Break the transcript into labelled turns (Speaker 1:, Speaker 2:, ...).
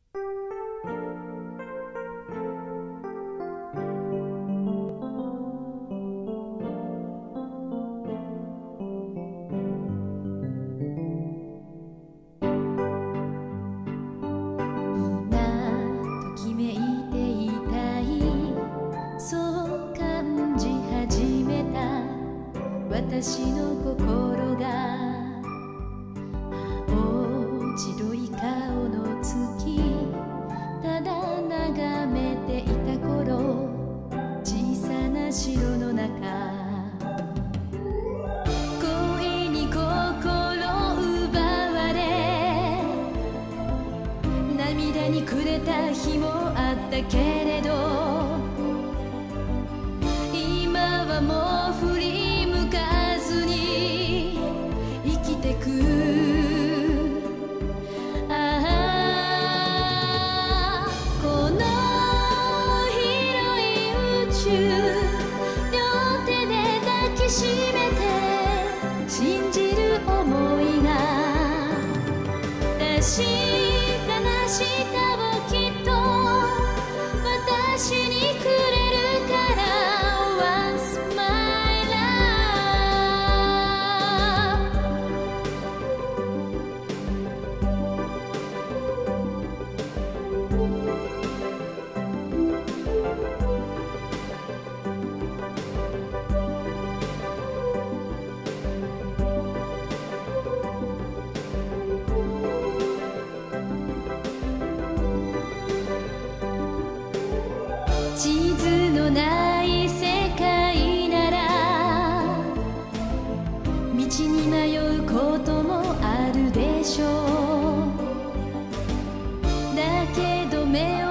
Speaker 1: 私の心が青白い顔の月ただ眺めていた頃、小さな城の中、恋に心奪われ涙に暮れた日もあったけれど、今はもう振り両手で抱きしめて信じる想いが確かな明日をきっと私にくれるから Once my love。地図のない世界なら道に迷うこともあるでしょう。だけど目を